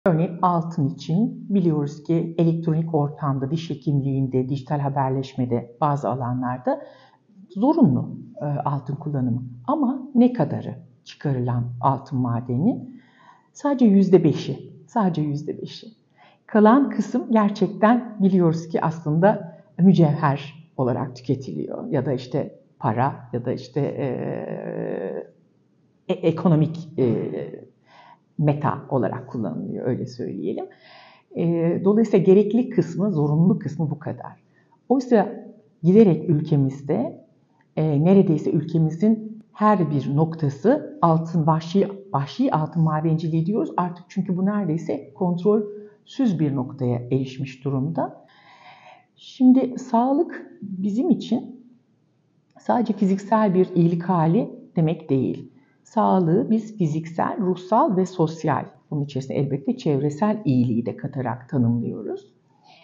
Örneğin altın için biliyoruz ki elektronik ortamda, diş hekimliğinde, dijital haberleşmede bazı alanlarda zorunlu altın kullanımı. Ama ne kadarı çıkarılan altın madeni? Sadece %5'i. Sadece %5'i. Kalan kısım gerçekten biliyoruz ki aslında mücevher olarak tüketiliyor. Ya da işte para ya da işte ekonomik meta olarak kullanılıyor, öyle söyleyelim. Dolayısıyla gerekli kısmı, zorunlu kısmı bu kadar. Oysa giderek ülkemizde neredeyse ülkemizin her bir noktası altın, vahşi altın madenciliği diyoruz artık, çünkü bu neredeyse kontrolsüz bir noktaya erişmiş durumda. Şimdi sağlık bizim için sadece fiziksel bir iyilik hali demek değil. Sağlığı biz fiziksel, ruhsal ve sosyal, bunun içerisinde elbette çevresel iyiliği de katarak tanımlıyoruz.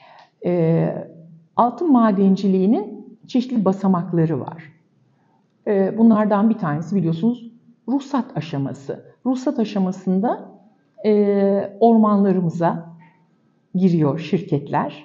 Altın madenciliğinin çeşitli basamakları var. Bunlardan bir tanesi biliyorsunuz ruhsat aşaması. Ruhsat aşamasında ormanlarımıza giriyor şirketler,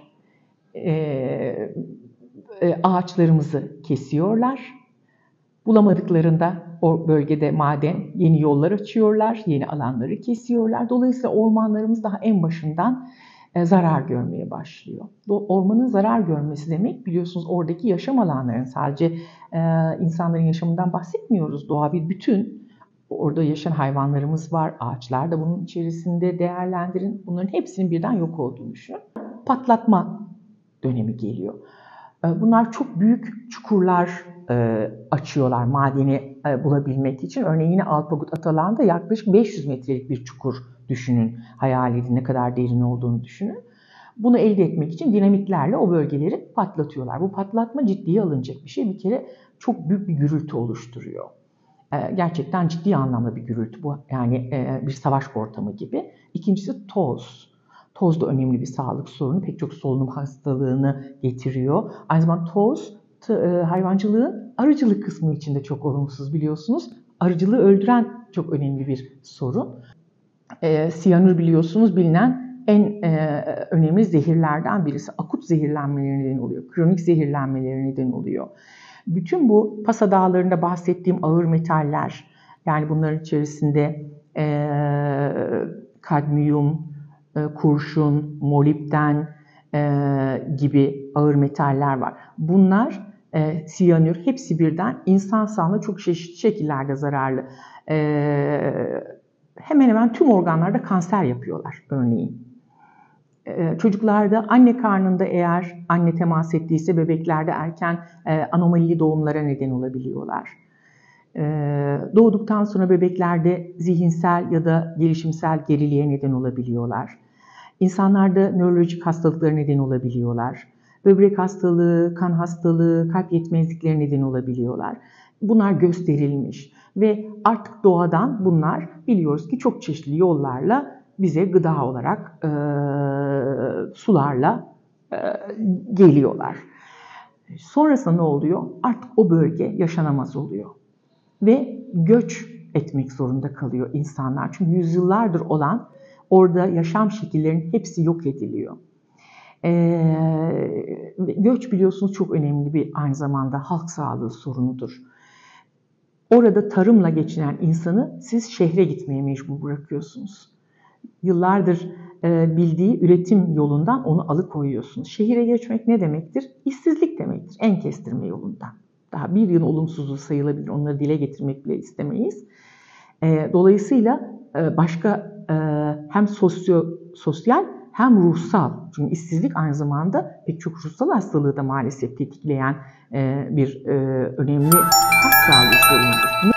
ağaçlarımızı kesiyorlar. Bulamadıklarında o bölgede maden, yeni yollar açıyorlar, yeni alanları kesiyorlar. Dolayısıyla ormanlarımız daha en başından zarar görmeye başlıyor. Ormanın zarar görmesi demek, biliyorsunuz oradaki yaşam alanlarının, sadece insanların yaşamından bahsetmiyoruz. Doğa bir bütün. Orada yaşayan hayvanlarımız var, ağaçlar da bunun içerisinde, değerlendirin. Bunların hepsinin birden yok olduğunu düşünün. Patlatma dönemi geliyor. Bunlar çok büyük çukurlar açıyorlar madeni bulabilmek için. Örneğin yine Alpagut Atalan'da yaklaşık 500 metrelik bir çukur düşünün. Hayal edin, ne kadar derin olduğunu düşünün. Bunu elde etmek için dinamitlerle o bölgeleri patlatıyorlar. Bu patlatma ciddiye alınacak bir şey. Bir kere çok büyük bir gürültü oluşturuyor. Gerçekten ciddi anlamda bir gürültü bu. Yani bir savaş ortamı gibi. İkincisi toz. Toz da önemli bir sağlık sorunu. Pek çok solunum hastalığını getiriyor. Aynı zamanda toz hayvancılığın arıcılık kısmı için de çok olumsuz, biliyorsunuz. Arıcılığı öldüren çok önemli bir sorun. Siyanür biliyorsunuz bilinen en önemli zehirlerden birisi. Akut zehirlenmelere neden oluyor. Kronik zehirlenmelere neden oluyor. Bütün bu Pasa Dağları'nda bahsettiğim ağır metaller, yani bunların içerisinde kadmiyum, kurşun, molibden gibi ağır metaller var. Bunlar siyanür, hepsi birden insan sağlığına çok çeşitli şekillerde zararlı. Hemen hemen tüm organlarda kanser yapıyorlar örneğin. Çocuklarda anne karnında eğer anne temas ettiyse bebeklerde erken anomalili doğumlara neden olabiliyorlar. Doğduktan sonra bebeklerde zihinsel ya da gelişimsel geriliğe neden olabiliyorlar. İnsanlarda nörolojik hastalıklara neden olabiliyorlar. Böbrek hastalığı, kan hastalığı, kalp yetmezlikleri neden olabiliyorlar. Bunlar gösterilmiş ve artık doğadan bunlar biliyoruz ki çok çeşitli yollarla bize gıda olarak sularla geliyorlar. Sonrasında ne oluyor? Artık o bölge yaşanamaz oluyor ve göç etmek zorunda kalıyor insanlar. Çünkü yüzyıllardır olan orada yaşam şekillerinin hepsi yok ediliyor. Göç biliyorsunuz çok önemli bir aynı zamanda halk sağlığı sorunudur. Orada tarımla geçinen insanı siz şehre gitmeye mecbur bırakıyorsunuz. Yıllardır bildiği üretim yolundan onu alıkoyuyorsunuz. Şehire geçmek ne demektir? İşsizlik demektir, en kestirme yolundan. Daha bir yıl olumsuzluğu sayılabilir, onları dile getirmek bile istemeyiz. Dolayısıyla başka hem sosyal hem ruhsal, çünkü işsizlik aynı zamanda pek çok ruhsal hastalığı da maalesef tetikleyen bir önemli halk sağlığı sorunudur.